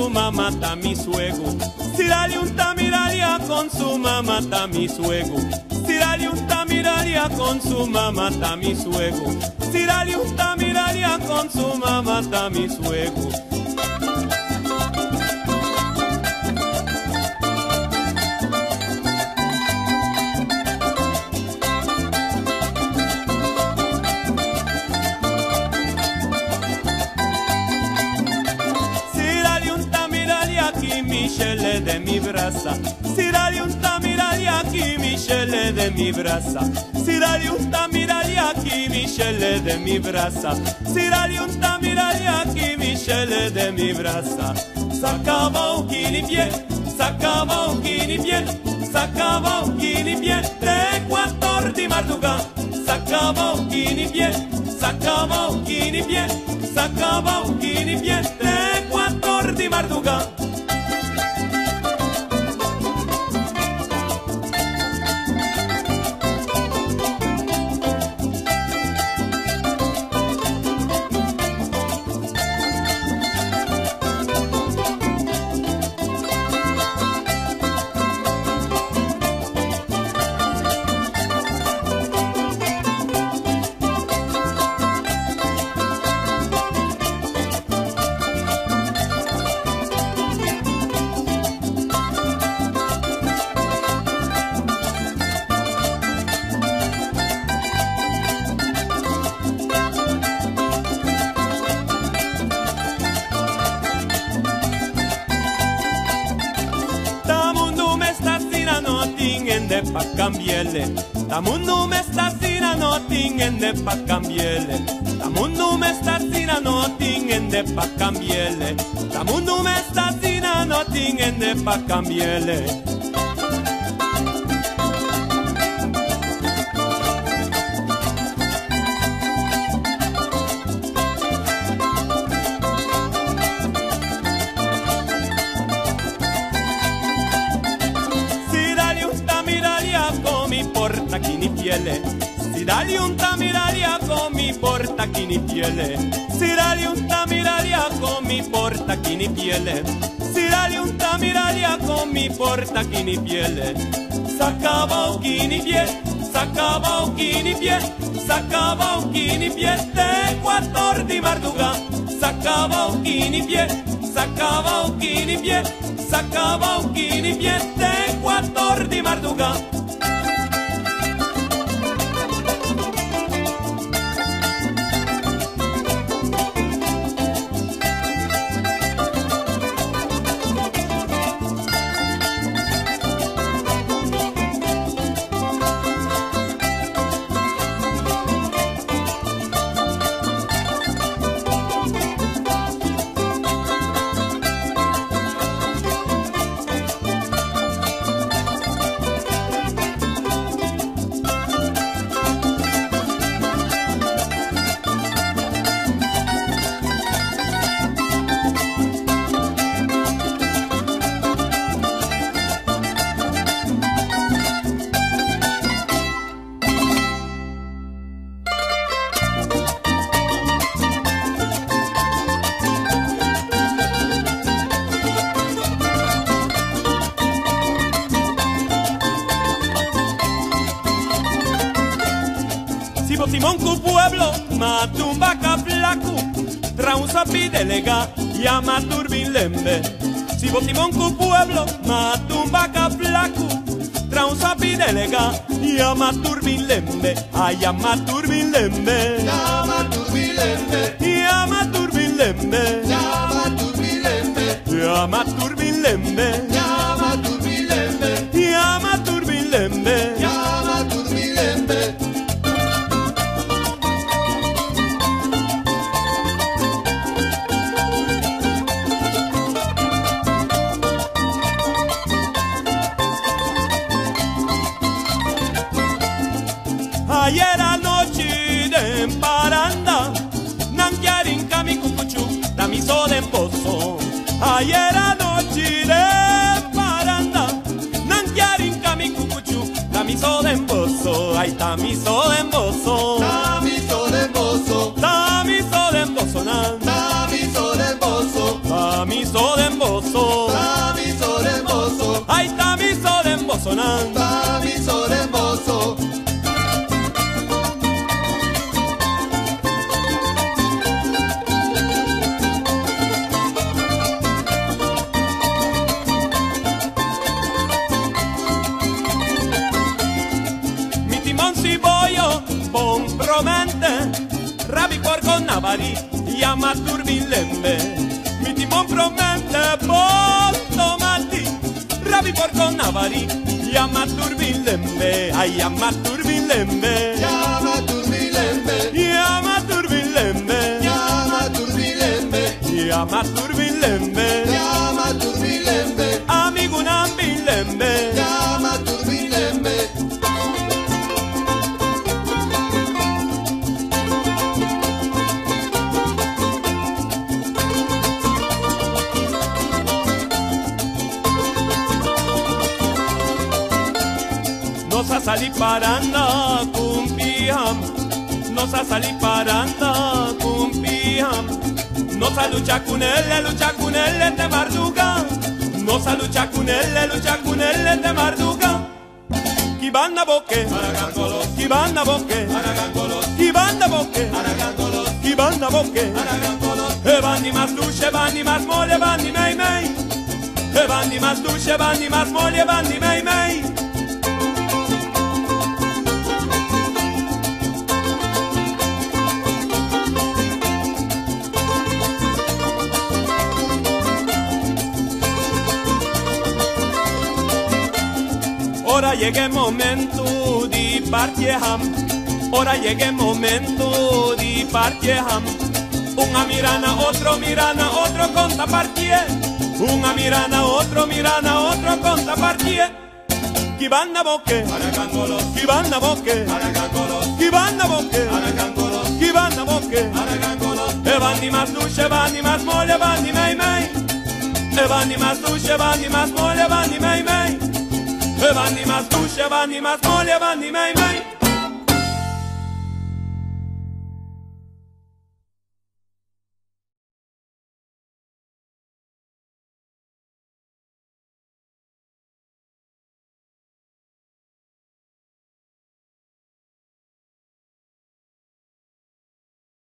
su mamá ta mi suego. Sirali un tamiralia con su mamá ta mi suego. Sirali un tamiralia con su mamá ta mi suego. Sirali un tamiralia con su mamá ta mi suego. Michele de mi brasa, sirali un tamirali aquí, Michele de mi brasa, sirali un tamirali aquí, Michele de mi brasa, sirali un tamirali aquí, Michele de mi brasa. Sacaba un quinipié, sacaba un quinipié, sacaba un quinipié de Ecuador de Marduga, sacaba un quinipié, sacaba un quinipié, sacaba un quinipié de Ecuador de Marduga. Pa cambiele, tamundu me stasina no tingen de pa cambiele, tamundu me stasina no tingen de pa cambiele, tamundu me stasina no tingen de pa cambiele. Porta quinipiele, si dali un tamiralia con mi porta quinipiele, si dali un tamiralia con mi porta quinipiele, si dali un tamiralia con mi porta quinipiele. Sacaba un quinipié, sacaba un quinipié, sacaba un quinipié de Ecuador de Marduga, sacaba un quinipié, sacaba un quinipié, sacaba un quinipié de Ecuador de Marduga. Simón cu pueblo, matumba caplacu, traunza pidelega, llama turbilembe. Si Simón cu pueblo, matumba caplacu, traunza pidelega, llama turbilembe, llama turbilembe, llama turbilembe, llama turbilembe, llama turbilembe, llama turbilembe, llama turbilembe, llama turbilembe, llama turbilembe. Ayer anoche de paranda, nanquiarin cami cucuchu, tamiso de pozo. Ayer anoche de paranda, nanquiarin cami cucuchu, tamiso de pozo. Ay, tamiso de pozo, Tamiso de pozo, tamiso de pozo, nan, tamiso de pozo, tamiso Tamiso de mozo, Tamiso de mozo, ay tamiso de mozo nan. tamiso de mozo. Mi timón si voyo, pon promente, rabi por con navari, llama turbilembe. Mi timón promete, pon tomati, rabi por con navari, llama turbilembe, ay llama turbilembe, Llama turbilembe, llama turbilembe, llama turbilembe, llama turbilembe, llama turbilembe, amigo nambilembe. llama turbilembe. Nos a salir paranda cumpiam, nos a salir paranda cumpiam, nos a luchar con él de marduga, nos a luchar con él de marduga. Kibanda boque, kibanda boque, kibanda boque, kibanda boque. Bandi más dulce, bandi más mole, bandi mei mei. Bandi más dulce, bandi más mole, bandi mei mei. Ora llegue il momento di partieham, ora llegue il momento di partieham. Una mirana, otro conta partie. Una mirana, otro conta partie. Chi banda bocche, chi banda bocche, chi banda bocche, chi banda bocche. E bandi más dulce, bandi más mole, bandi mei mei. E bandi más dulce, bandi más mole, bandi mei mei. Bandi más dulce, bandi más mole, bandi mei mei.